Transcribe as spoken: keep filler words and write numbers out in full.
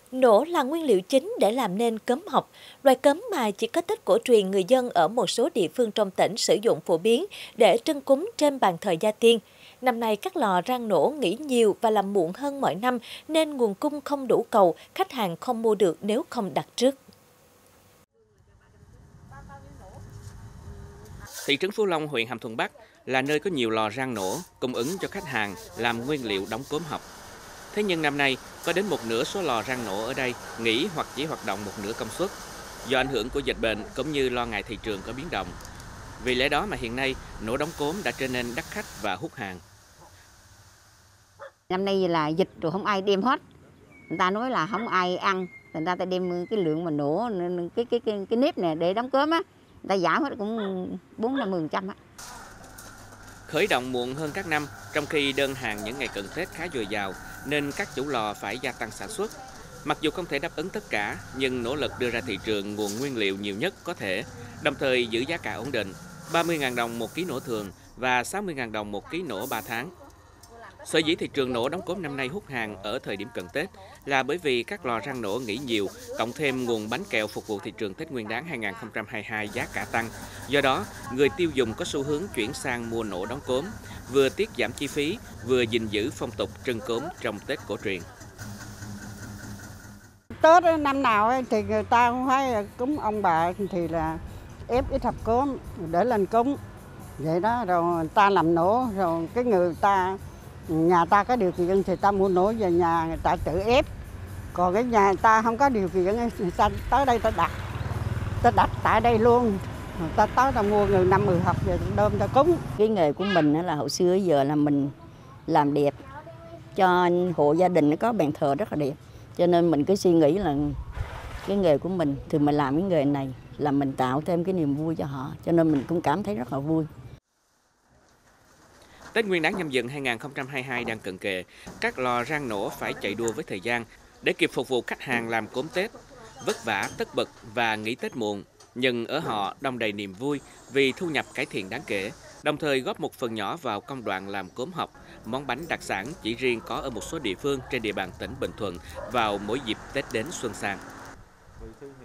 Nổ là nguyên liệu chính để làm nên cốm hộc, loài cốm mà chỉ có Tết cổ truyền người dân ở một số địa phương trong tỉnh sử dụng phổ biến để trưng cúng trên bàn thờ gia tiên. Năm nay các lò rang nổ nghỉ nhiều và làm muộn hơn mọi năm nên nguồn cung không đủ cầu, khách hàng không mua được nếu không đặt trước. Thị trấn Phú Long, huyện Hàm Thuận Bắc là nơi có nhiều lò rang nổ cung ứng cho khách hàng làm nguyên liệu đóng cốm hộc. Thế nhưng năm nay, có đến một nửa số lò rang nổ ở đây nghỉ hoặc chỉ hoạt động một nửa công suất do ảnh hưởng của dịch bệnh cũng như lo ngại thị trường có biến động. Vì lẽ đó mà hiện nay, nổ đóng cốm đã trở nên đắt khách và hút hàng. Năm nay là dịch rồi không ai đem hết. Người ta nói là không ai ăn, người ta ta đem cái lượng mà nổ cái cái cái cái nếp này để đóng cốm á, người ta giảm hết cũng bốn năm mươi phần trăm á. Khởi động muộn hơn các năm, trong khi đơn hàng những ngày cận Tết khá dồi dào, nên các chủ lò phải gia tăng sản xuất. Mặc dù không thể đáp ứng tất cả, nhưng nỗ lực đưa ra thị trường nguồn nguyên liệu nhiều nhất có thể, đồng thời giữ giá cả ổn định, ba mươi nghìn đồng một ký nổ thường và sáu mươi nghìn đồng một ký nổ ba tháng. Sở dĩ thị trường nổ đóng cốm năm nay hút hàng ở thời điểm cận Tết là bởi vì các lò rang nổ nghỉ nhiều, cộng thêm nguồn bánh kẹo phục vụ thị trường Tết Nguyên đán hai nghìn không trăm hai mươi hai giá cả tăng. Do đó, người tiêu dùng có xu hướng chuyển sang mua nổ đóng cốm, vừa tiết giảm chi phí, vừa gìn giữ phong tục trưng cốm trong Tết cổ truyền. Tết năm nào thì người ta cũng phải cúng ông bà thì là ép ít hộp cốm để lên cúng. Vậy đó, rồi người ta làm nổ, rồi cái người ta nhà ta có điều kiện thì ta mua nổ về nhà người ta tự ép. Còn cái nhà người ta không có điều kiện người ta tới đây ta đặt. Ta đặt tại đây luôn. Người ta tới ta mua người năm mười hộp về đơm ta cúng. Cái nghề của mình là hồi xưa giờ là mình làm đẹp cho hộ gia đình nó có bàn thờ rất là đẹp. Cho nên mình cứ suy nghĩ là cái nghề của mình thì mình làm cái nghề này là mình tạo thêm cái niềm vui cho họ. Cho nên mình cũng cảm thấy rất là vui. Tết Nguyên đán Nhâm Dần hai nghìn không trăm hai mươi hai đang cận kề, các lò rang nổ phải chạy đua với thời gian để kịp phục vụ khách hàng làm cốm Tết, vất vả, tất bật và nghỉ Tết muộn. Nhưng ở họ đong đầy niềm vui vì thu nhập cải thiện đáng kể, đồng thời góp một phần nhỏ vào công đoạn làm cốm hộc, món bánh đặc sản chỉ riêng có ở một số địa phương trên địa bàn tỉnh Bình Thuận vào mỗi dịp Tết đến xuân sang.